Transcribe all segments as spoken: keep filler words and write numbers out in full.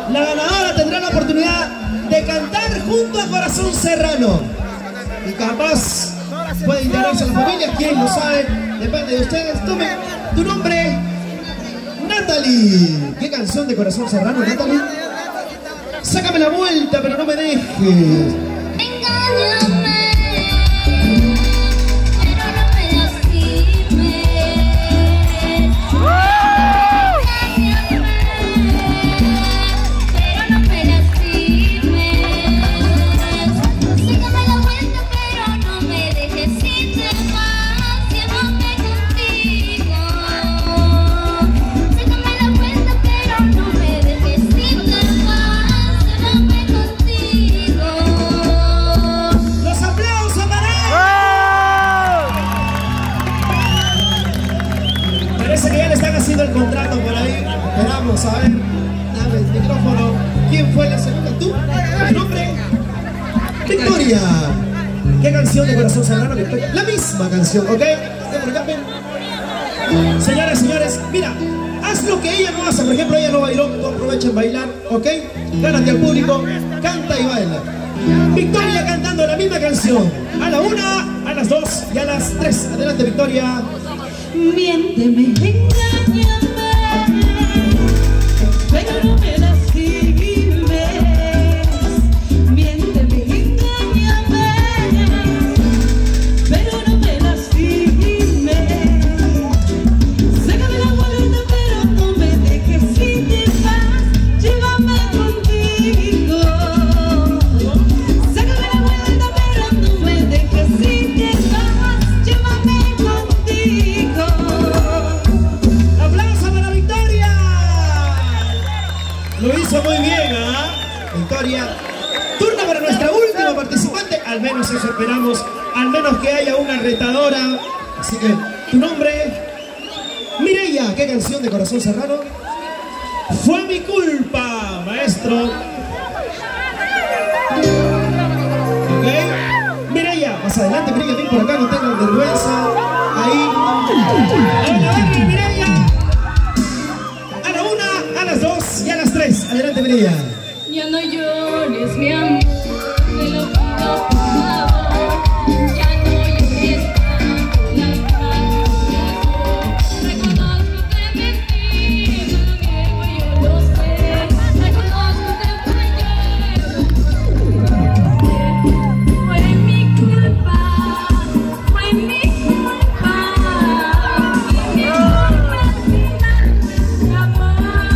la ganadora tendrá la oportunidad de cantar junto a Corazón Serrano. Y capaz puede integrarse a la familia, quien lo sabe, depende de ustedes. Tomen tu nombre, Natalie. ¿Qué canción de Corazón Serrano, Natalie? Sácame la vuelta, pero no me dejes. Engáñame. El contrato por ahí, esperamos a ver. Dame el micrófono. ¿Quién fue la segunda? ¿Tú? ¿Tu nombre? Victoria. ¿Qué canción de Corazón Serrano? La misma canción, ¿ok? Señoras y señores, mira, haz lo que ella no hace. Por ejemplo, ella no bailó, tú aprovecha en bailar, ¿ok? Gánate al público, canta y baila. Victoria cantando la misma canción. A la una, a las dos y a las tres. Adelante, Victoria. Miénteme, engáñame, pero no me lastimes. Miénteme, engáñame, pero no me lastimes. Sácame la vuelta, pero no me dejes. Si te vas, llévame contigo. Sácame la vuelta, pero no me dejes. Si te vas, llévame contigo. Lo hizo muy bien, ¿ah? ¿eh? Victoria. Turno para nuestra última participante. Al menos eso esperamos. Al menos que haya una retadora. Así que, tu nombre. Mireia. ¿Qué canción de Corazón Serrano? Fue mi culpa, maestro. Ok. Mireia, más adelante, Mireia, ven por acá, no tengan vergüenza. Ahí. A la barra, Mireia. Y a las tres, adelante, Mireia. Ya no llores, mi amor, te lo pido por favor. Ya no llores tanto, la paz. Reconozco que mentí, no lo niego, yo lo sé. Reconozco que fallé. Fue mi culpa, fue mi culpa. Y mi culpa al final, mi amor.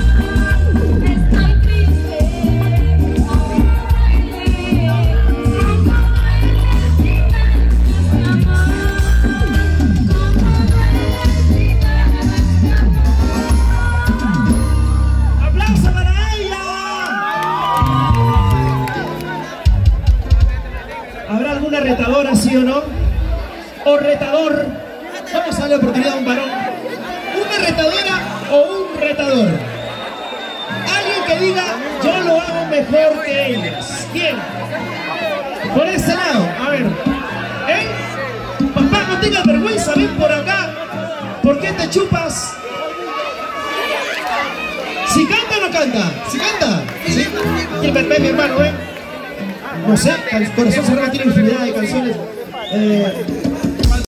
Retadora, ¿sí o no? O retador. Vamos a darle oportunidad a un varón. Una retadora o un retador. Alguien que diga, yo lo hago mejor que ellas. ¿Quién? Por ese lado. A ver. ¿Eh? Papá, no tengas vergüenza, ven por acá. ¿Por qué te chupas? Si canta o no canta. Si canta. ¿Sí? ¿Quién me ve, mi hermano, eh? No sé, Corazón Serrano tiene infinidad de canciones. Eh,